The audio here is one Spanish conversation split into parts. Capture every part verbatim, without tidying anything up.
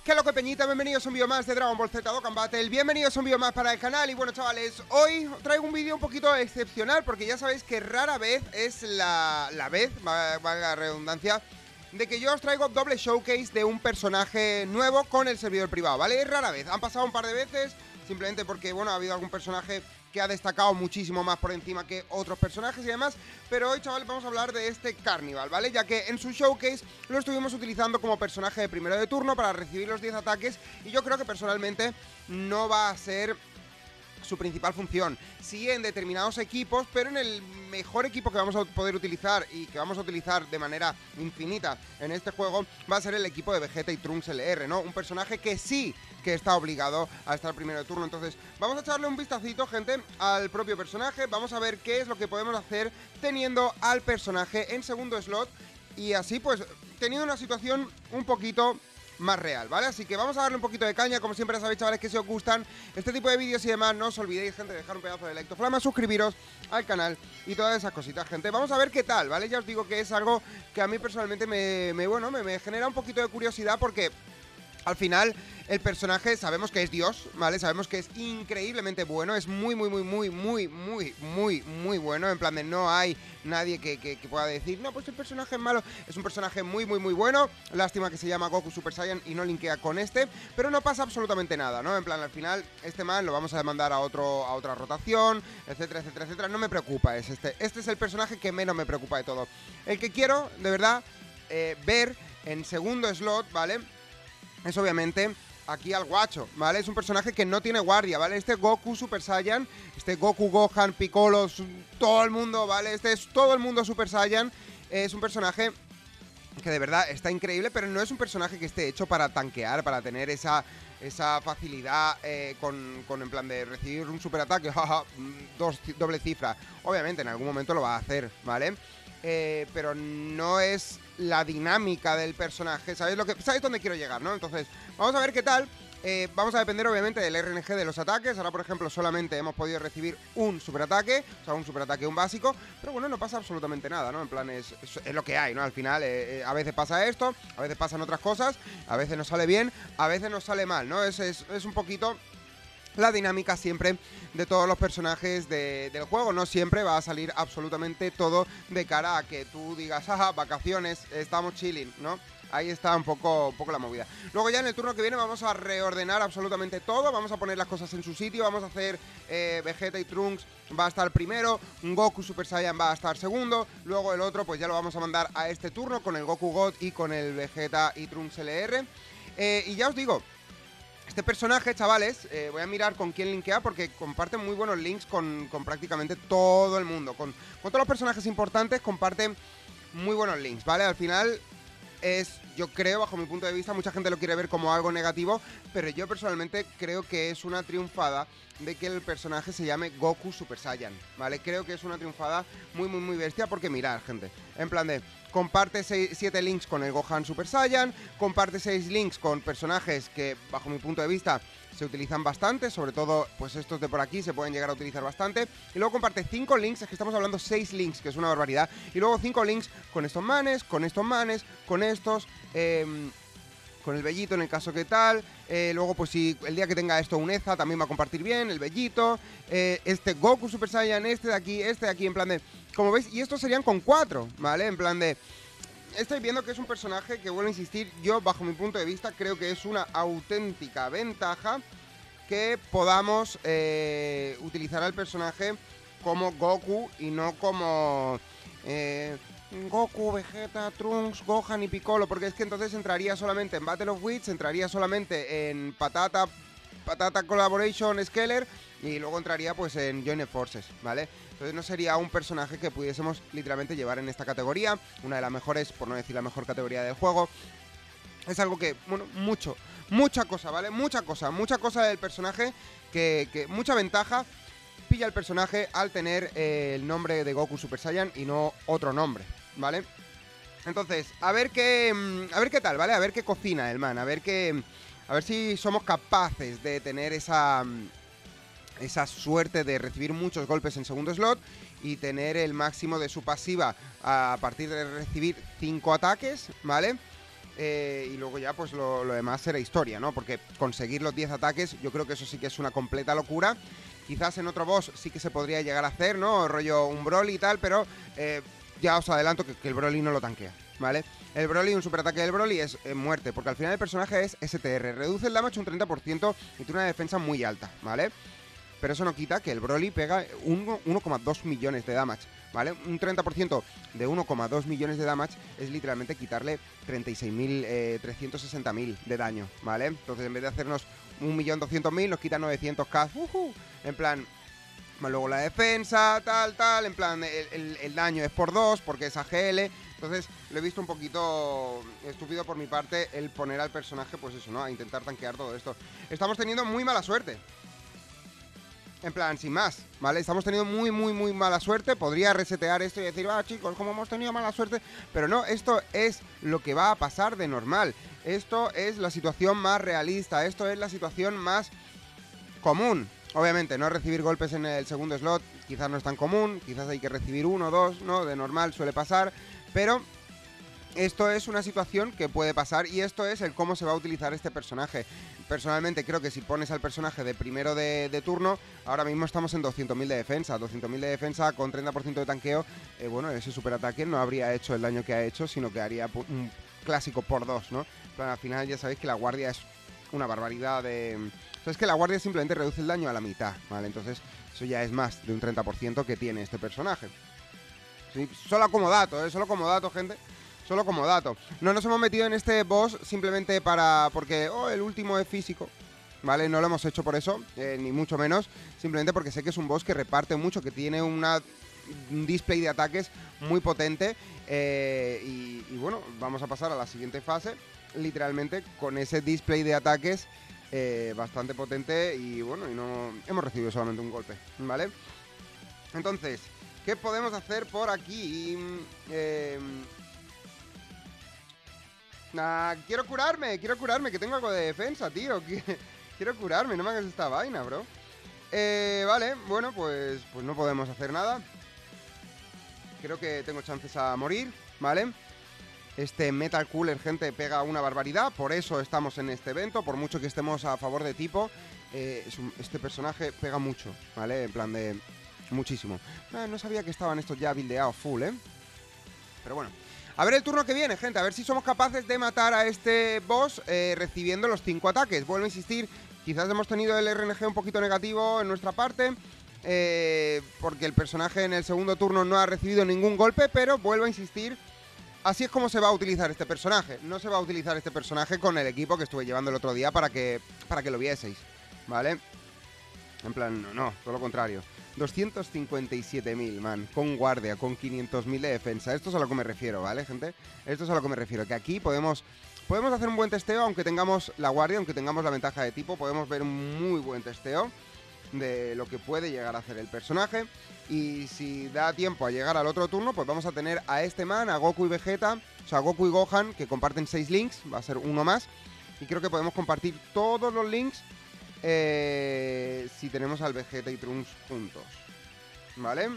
¿Qué lo que peñita? Bienvenidos a un vídeo más de Dragon Ball Z Dokkan Battle. Bienvenidos a un vídeo más para el canal. Y bueno, chavales, hoy traigo un vídeo un poquito excepcional, porque ya sabéis que rara vez es la, la vez, valga la redundancia, de que yo os traigo doble showcase de un personaje nuevo con el servidor privado, ¿vale? Es rara vez, han pasado un par de veces, simplemente porque, bueno, ha habido algún personaje que ha destacado muchísimo más por encima que otros personajes y demás. Pero hoy, chavales, vamos a hablar de este Carnival, ¿vale? Ya que en su showcase lo estuvimos utilizando como personaje de primero de turno para recibir los diez ataques, y yo creo que personalmente no va a ser su principal función. Sí, en determinados equipos, pero en el mejor equipo que vamos a poder utilizar y que vamos a utilizar de manera infinita en este juego va a ser el equipo de Vegeta y Trunks L R, ¿no? Un personaje que sí que está obligado a estar primero de turno. Entonces vamos a echarle un vistacito, gente, al propio personaje. Vamos a ver qué es lo que podemos hacer teniendo al personaje en segundo slot, y así pues teniendo una situación un poquito más real, ¿vale? Así que vamos a darle un poquito de caña. Como siempre, sabéis, chavales, que si os gustan este tipo de vídeos y demás, no os olvidéis, gente, de dejar un pedazo de like, flama, suscribiros al canal y todas esas cositas, gente. Vamos a ver qué tal, ¿vale? Ya os digo que es algo que a mí personalmente me, me bueno, me, me genera un poquito de curiosidad, porque al final el personaje sabemos que es Dios, ¿vale? Sabemos que es increíblemente bueno, es muy, muy, muy, muy, muy, muy, muy, muy bueno. En plan de no hay nadie que, que, que pueda decir, no, pues el personaje es malo. Es un personaje muy, muy, muy bueno. Lástima que se llama Goku Super Saiyan y no linkea con este, pero no pasa absolutamente nada, ¿no? En plan, al final, este man lo vamos a mandar a, otro, a otra rotación, etcétera, etcétera, etcétera. No me preocupa, es este. Este es el personaje que menos me preocupa de todo. El que quiero, de verdad, eh, ver en segundo slot, ¿vale? Es obviamente aquí al guacho, ¿vale? Es un personaje que no tiene guardia, ¿vale? Este Goku Super Saiyan, este Goku, Gohan, Piccolo, todo el mundo, ¿vale? Este es todo el mundo Super Saiyan. Es un personaje que de verdad está increíble, pero no es un personaje que esté hecho para tanquear, para tener esa, esa facilidad eh, con, con en plan de recibir un super ataque, jaja, dos, doble cifra. Obviamente en algún momento lo va a hacer, ¿vale? Eh, pero no es la dinámica del personaje. ¿Sabéis lo que, sabéis dónde quiero llegar, no? Entonces, vamos a ver qué tal. Eh, vamos a depender obviamente del R N G de los ataques. Ahora, por ejemplo, solamente hemos podido recibir un superataque, o sea, un superataque, un básico. Pero bueno, no pasa absolutamente nada, ¿no? En plan, es, es, es lo que hay, ¿no? Al final, eh, eh, a veces pasa esto, a veces pasan otras cosas, a veces nos sale bien, a veces nos sale mal, ¿no? Es, es, es un poquito la dinámica siempre de todos los personajes de, del juego. No siempre va a salir absolutamente todo de cara a que tú digas, ajá, vacaciones, estamos chilling, ¿no? Ahí está un poco, un poco la movida. Luego ya en el turno que viene vamos a reordenar absolutamente todo. Vamos a poner las cosas en su sitio. Vamos a hacer eh, Vegeta y Trunks va a estar primero, Goku Super Saiyan va a estar segundo. Luego el otro pues ya lo vamos a mandar a este turno con el Goku God y con el Vegeta y Trunks L R. eh, Y ya os digo, este personaje, chavales, eh, voy a mirar con quién linkea, porque comparte muy buenos links con, con prácticamente todo el mundo. Con, con todos los personajes importantes comparten muy buenos links, ¿vale? Al final es, yo creo, bajo mi punto de vista, mucha gente lo quiere ver como algo negativo, pero yo personalmente creo que es una triunfada de que el personaje se llame Goku Super Saiyan, ¿vale? Creo que es una triunfada muy, muy, muy bestia, porque mirad, gente, en plan de comparte siete links con el Gohan Super Saiyan, comparte seis links con personajes que, bajo mi punto de vista, se utilizan bastante, sobre todo, pues estos de por aquí se pueden llegar a utilizar bastante, y luego comparte cinco links, es que estamos hablando seis links, que es una barbaridad, y luego cinco links con estos manes, con estos manes, con estos, eh, con el Bellito en el caso que tal, eh, luego pues si el día que tenga esto un Eza también va a compartir bien, el Bellito, eh, este Goku Super Saiyan, este de aquí, este de aquí, en plan de, como veis, y estos serían con cuatro, ¿vale? En plan de, estoy viendo que es un personaje que, vuelvo a insistir, yo bajo mi punto de vista creo que es una auténtica ventaja que podamos eh, utilizar al personaje como Goku y no como eh, Goku, Vegeta, Trunks, Gohan y Piccolo, porque es que entonces entraría solamente en Battle of Wits, entraría solamente en Patata, Patata Collaboration Skeller, y luego entraría pues en Joined Forces, ¿vale? Entonces no sería un personaje que pudiésemos literalmente llevar en esta categoría, una de las mejores, por no decir la mejor categoría del juego. Es algo que, bueno, mucho, mucha cosa, ¿vale? Mucha cosa, mucha cosa del personaje, que, que mucha ventaja pilla el personaje al tener eh, el nombre de Goku Super Saiyan y no otro nombre, ¿vale? Entonces, a ver qué, a ver qué tal, ¿vale? A ver qué cocina el man, a ver qué, a ver si somos capaces de tener esa, esa suerte de recibir muchos golpes en segundo slot y tener el máximo de su pasiva a partir de recibir cinco ataques, ¿vale? Eh, y luego ya pues lo, lo demás será historia, ¿no? Porque conseguir los diez ataques yo creo que eso sí que es una completa locura. Quizás en otro boss sí que se podría llegar a hacer, ¿no? Rollo un Broly y tal, pero eh, ya os adelanto que, que el Broly no lo tanquea, ¿vale? El Broly, un superataque del Broly es eh, muerte, porque al final el personaje es S T R, reduce el damage un treinta por ciento y tiene una defensa muy alta, ¿vale? Pero eso no quita que el Broly pega uno coma dos millones de damage, ¿vale? Un treinta por ciento de uno coma dos millones de damage es literalmente quitarle treinta y seis mil trescientos sesenta mil de daño, ¿vale? Entonces en vez de hacernos un millón doscientos mil nos quita novecientos k, uh-huh, en plan... Más luego la defensa, tal, tal, en plan, el, el, el daño es por dos, porque es A G L. Entonces, lo he visto un poquito estúpido por mi parte el poner al personaje, pues eso, ¿no? A intentar tanquear todo esto. Estamos teniendo muy mala suerte. En plan, sin más, ¿vale? Estamos teniendo muy, muy, muy mala suerte. Podría resetear esto y decir, ah, chicos, como hemos tenido mala suerte. Pero no, esto es lo que va a pasar de normal. Esto es la situación más realista. Esto es la situación más común. Obviamente, no recibir golpes en el segundo slot quizás no es tan común, quizás hay que recibir uno o dos, ¿no? De normal suele pasar, pero esto es una situación que puede pasar y esto es el cómo se va a utilizar este personaje. Personalmente creo que si pones al personaje de primero de, de turno, ahora mismo estamos en doscientos mil de defensa, doscientos mil de defensa con treinta por ciento de tanqueo, eh, bueno, ese superataque no habría hecho el daño que ha hecho, sino que haría un clásico por dos, ¿no? Pero al final ya sabéis que la guardia es una barbaridad de... O sea, es que la guardia simplemente reduce el daño a la mitad, ¿vale? Entonces, eso ya es más de un treinta por ciento que tiene este personaje. Sí, solo como dato, ¿eh? Solo como dato, gente. Solo como dato. No nos hemos metido en este boss simplemente para... Porque, oh, el último es físico, ¿vale? No lo hemos hecho por eso, eh, ni mucho menos. Simplemente porque sé que es un boss que reparte mucho, que tiene una... un display de ataques muy potente. Eh, y, y bueno, vamos a pasar a la siguiente fase. Literalmente con ese display de ataques eh, bastante potente y bueno, y no hemos recibido solamente un golpe, ¿vale? Entonces, ¿qué podemos hacer por aquí? Eh, nah, quiero curarme, quiero curarme, que tengo algo de defensa, tío. Quiero curarme, no me hagas esta vaina, bro. Eh, vale, bueno, pues, pues no podemos hacer nada. Creo que tengo chances a morir, ¿vale? Este Metal Cooler, gente, pega una barbaridad. Por eso estamos en este evento. Por mucho que estemos a favor de tipo, eh, es un, este personaje pega mucho, ¿vale? En plan de... muchísimo. Ah, no sabía que estaban estos ya buildeados full, ¿eh? Pero bueno. A ver el turno que viene, gente. A ver si somos capaces de matar a este boss eh, recibiendo los cinco ataques. Vuelvo a insistir. Quizás hemos tenido el R N G un poquito negativo en nuestra parte. Eh, porque el personaje en el segundo turno no ha recibido ningún golpe. Pero vuelvo a insistir... Así es como se va a utilizar este personaje. No se va a utilizar este personaje con el equipo que estuve llevando el otro día para que, para que lo vieseis, ¿vale? En plan, no, no, todo lo contrario. doscientos cincuenta y siete mil, man, con guardia, con quinientos mil de defensa. Esto es a lo que me refiero, ¿vale, gente? Esto es a lo que me refiero, que aquí podemos... Podemos hacer un buen testeo, aunque tengamos la guardia, aunque tengamos la ventaja de tipo. Podemos ver un muy buen testeo de lo que puede llegar a hacer el personaje. Y si da tiempo a llegar al otro turno, pues vamos a tener a este man, a Goku y Vegeta, o sea, Goku y Gohan, que comparten seis links, va a ser uno más. Y creo que podemos compartir todos los links eh, si tenemos al Vegeta y Trunks juntos, ¿vale?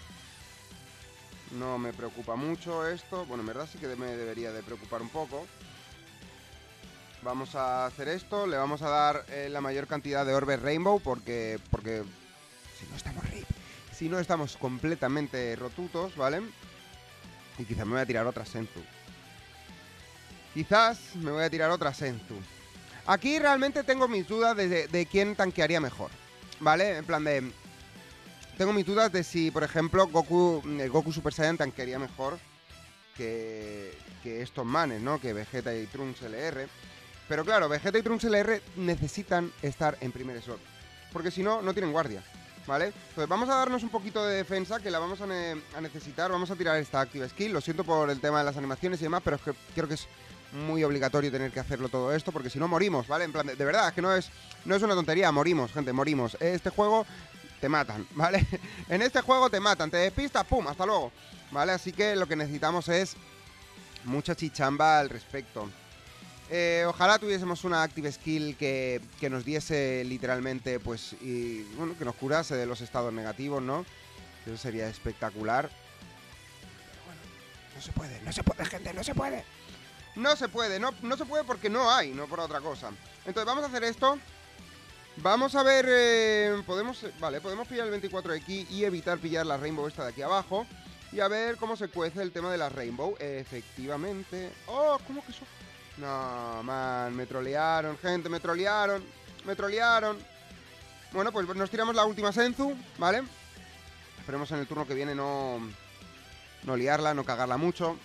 No me preocupa mucho esto. Bueno, en verdad sí que me debería de preocupar un poco. Vamos a hacer esto, le vamos a dar eh, la mayor cantidad de orbes Rainbow porque, porque si no estamos rip, si no estamos completamente rotutos, ¿vale? Y quizás me voy a tirar otra Senzu. Quizás me voy a tirar otra Senzu. Aquí realmente tengo mis dudas de, de quién tanquearía mejor, ¿vale? En plan de... Tengo mis dudas de si, por ejemplo, Goku, el Goku Super Saiyan tanquearía mejor que, que estos manes, ¿no? Que Vegeta y Trunks L R. Pero claro, Vegeta y Trunks L R necesitan estar en primer slot, porque si no, no tienen guardia, ¿vale? Entonces vamos a darnos un poquito de defensa, que la vamos a, ne a necesitar. Vamos a tirar esta Active Skill. Lo siento por el tema de las animaciones y demás, pero es que creo que es muy obligatorio tener que hacerlo todo esto, porque si no morimos, ¿vale? En plan, de, de verdad, es que no es, no es una tontería, morimos, gente, morimos. Este juego te matan, ¿vale? En este juego te matan, te despistas, pum, hasta luego, ¿vale? Así que lo que necesitamos es mucha chichamba al respecto. Eh, ojalá tuviésemos una Active Skill que, que nos diese literalmente, pues, y bueno, que nos curase de los estados negativos, ¿no? Eso sería espectacular. Pero bueno, no se puede, no se puede, gente, no se puede. No se puede, no, no se puede porque no hay, no por otra cosa. Entonces vamos a hacer esto. Vamos a ver, eh, podemos, vale, podemos pillar el veinticuatro de aquí y evitar pillar la Rainbow esta de aquí abajo. Y a ver cómo se cuece el tema de la Rainbow. Efectivamente. Oh, ¿cómo que eso? No, man, me trolearon, gente, me trolearon. Me trolearon. Bueno, pues nos tiramos la última Senzu, ¿vale? Esperemos en el turno que viene no, no liarla, no cagarla mucho.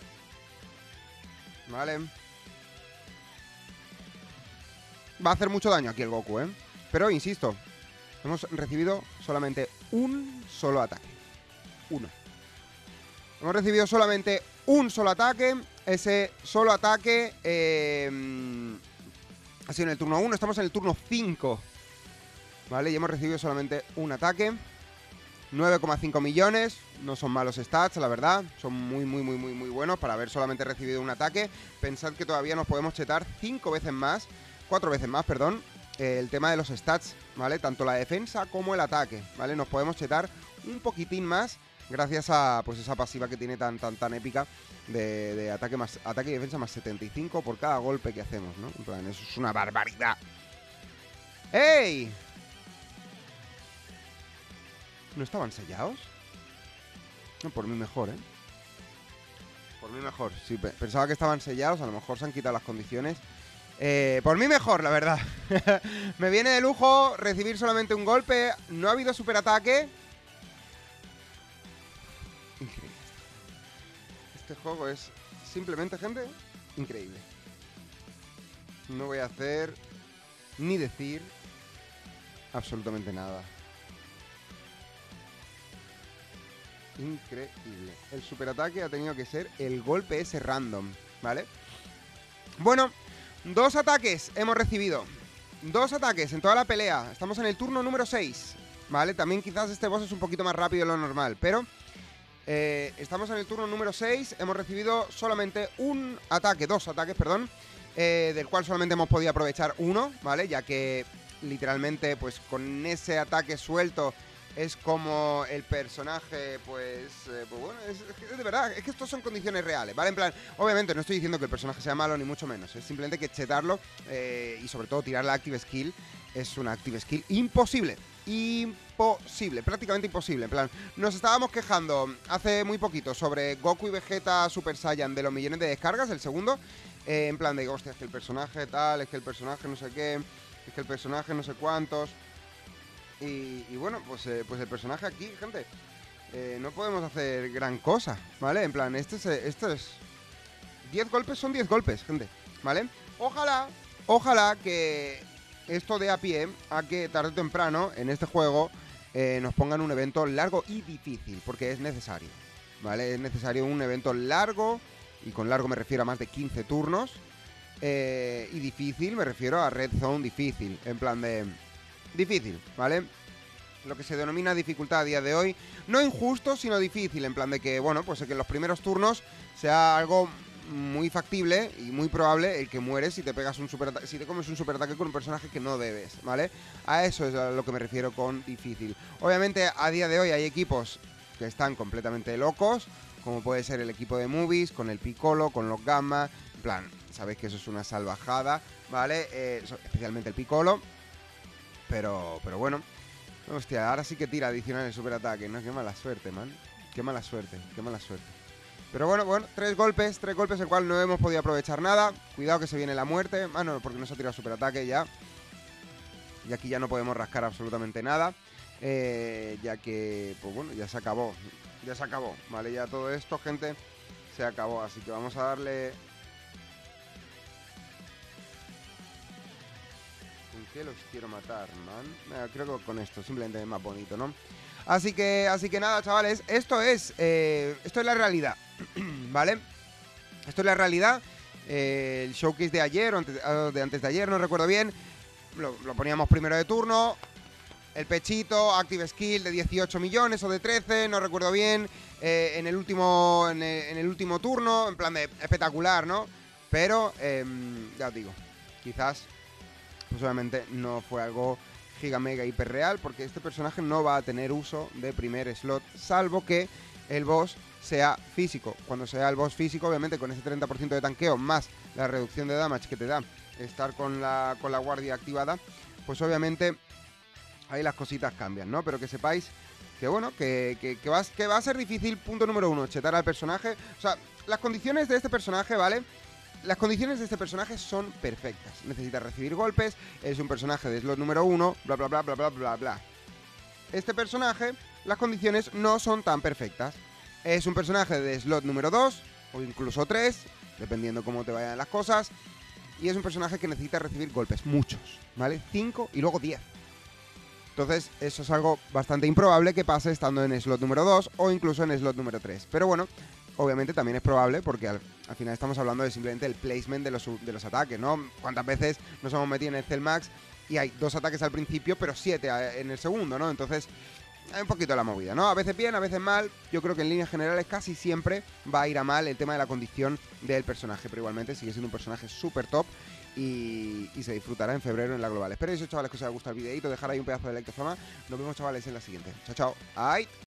Vale. Va a hacer mucho daño aquí el Goku, ¿eh? Pero, insisto, hemos recibido solamente un solo ataque. Uno. Hemos recibido solamente un solo ataque. Ese solo ataque eh, ha sido en el turno uno. Estamos en el turno cinco. Vale, y hemos recibido solamente un ataque. nueve coma cinco millones. No son malos stats, la verdad. Son muy, muy, muy, muy, muy buenos para haber solamente recibido un ataque. Pensad que todavía nos podemos chetar cinco veces más. Cuatro veces más, perdón. Eh, el tema de los stats, ¿vale? Tanto la defensa como el ataque, ¿vale? Nos podemos chetar un poquitín más gracias a, pues, esa pasiva que tiene tan, tan, tan épica de, de ataque, más, ataque y defensa más setenta y cinco por cada golpe que hacemos, ¿no? En plan, eso es una barbaridad. ¡Ey! ¿No estaban sellados? No, por mí mejor, ¿eh? Por mí mejor. Sí, pensaba que estaban sellados. A lo mejor se han quitado las condiciones. Eh, por mí mejor, la verdad. Me viene de lujo recibir solamente un golpe. No ha habido superataque. Increíble. Este juego es simplemente, gente, increíble. No voy a hacer ni decir absolutamente nada. Increíble. El superataque ha tenido que ser el golpe ese random, ¿vale? Bueno, dos ataques hemos recibido. Dos ataques en toda la pelea. Estamos en el turno número seis, ¿vale? También quizás este boss es un poquito más rápido de lo normal, pero eh, estamos en el turno número seis. Hemos recibido solamente un ataque, dos ataques, perdón, eh, del cual solamente hemos podido aprovechar uno, ¿vale? Ya que literalmente, pues con ese ataque suelto es como el personaje, pues, eh, pues bueno, es, es de verdad, es que estos son condiciones reales, ¿vale? En plan, obviamente no estoy diciendo que el personaje sea malo, ni mucho menos, es simplemente que chetarlo eh, y sobre todo tirar la Active Skill es una Active Skill imposible, imposible, prácticamente imposible. En plan, nos estábamos quejando hace muy poquito sobre Goku y Vegeta Super Saiyan de los millones de descargas, el segundo, eh, en plan de, hostia, es que el personaje tal, es que el personaje no sé qué, es que el personaje no sé cuántos... Y, y bueno, pues, eh, pues el personaje aquí, gente, eh, no podemos hacer gran cosa, ¿vale? En plan, este es... Esto es diez golpes son diez golpes, gente, ¿vale? Ojalá, ojalá que esto dé a pie a que tarde o temprano en este juego eh, nos pongan un evento largo y difícil, porque es necesario, ¿vale? Es necesario un evento largo, y con largo me refiero a más de quince turnos, eh, y difícil me refiero a Red Zone difícil, en plan de... difícil, ¿vale? Lo que se denomina dificultad a día de hoy. No injusto, sino difícil. En plan de que, bueno, pues que en los primeros turnos sea algo muy factible y muy probable el que mueres si te pegas un superataque, si te comes un superataque con un personaje que no debes, ¿vale? A eso es a lo que me refiero con difícil. Obviamente, a día de hoy hay equipos que están completamente locos, como puede ser el equipo de Movies, con el Piccolo, con los Gamma. En plan, sabéis que eso es una salvajada, ¿vale? Eh, especialmente el Piccolo. Pero, pero bueno, hostia, ahora sí que tira adicional el superataque, ¿no? Qué mala suerte, man. Qué mala suerte, qué mala suerte. Pero bueno, bueno, tres golpes, tres golpes el cual no hemos podido aprovechar nada. Cuidado que se viene la muerte. Ah, no, porque no se ha tirado superataque ya. Y aquí ya no podemos rascar absolutamente nada. Eh, ya que, pues bueno, ya se acabó. Ya se acabó, ¿vale? Ya todo esto, gente, se acabó. Así que vamos a darle... ¿Qué los quiero matar, man? Eh, creo que con esto simplemente es más bonito, ¿no? Así que, así que nada, chavales, esto es, eh, esto es la realidad, ¿vale? Esto es la realidad. Eh, el showcase de ayer, o antes, de antes de ayer, no recuerdo bien, lo, lo poníamos primero de turno. El pechito, Active Skill de dieciocho millones o de trece, no recuerdo bien. Eh, en el último, en el, en el último turno, en plan de espectacular, ¿no? Pero, eh, ya os digo, quizás... pues obviamente no fue algo giga mega hiper real, porque este personaje no va a tener uso de primer slot, salvo que el boss sea físico. Cuando sea el boss físico, obviamente con ese treinta por ciento de tanqueo más la reducción de damage que te da estar con la, con la guardia activada, pues obviamente ahí las cositas cambian, ¿no? Pero que sepáis que bueno, que, que, que, va, que va a ser difícil, punto número uno, chetar al personaje. O sea, las condiciones de este personaje, ¿vale? Las condiciones de este personaje son perfectas. Necesita recibir golpes, es un personaje de slot número uno, bla, bla, bla, bla, bla, bla, bla. Este personaje, las condiciones no son tan perfectas. Es un personaje de slot número dos, o incluso tres, dependiendo cómo te vayan las cosas. Y es un personaje que necesita recibir golpes, muchos, ¿vale? cinco y luego diez. Entonces, eso es algo bastante improbable que pase estando en slot número dos o incluso en slot número tres. Pero bueno, obviamente también es probable porque al, al final estamos hablando de simplemente el placement de los, de los ataques, ¿no? ¿Cuántas veces nos hemos metido en el Celmax y hay dos ataques al principio, pero siete en el segundo, ¿no? Entonces, hay un poquito la movida, ¿no? A veces bien, a veces mal. Yo creo que en líneas generales casi siempre va a ir a mal el tema de la condición del personaje, pero igualmente sigue siendo un personaje súper top. Y, y se disfrutará en febrero en la global. Espero eso, chavales, que os haya gustado el videito. Dejar ahí un pedazo de like de fama. Nos vemos, chavales, en la siguiente. Chao, chao. ¡Ay!